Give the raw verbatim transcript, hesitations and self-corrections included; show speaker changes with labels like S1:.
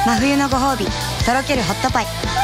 S1: 真冬のご褒美とろけるホットパイ。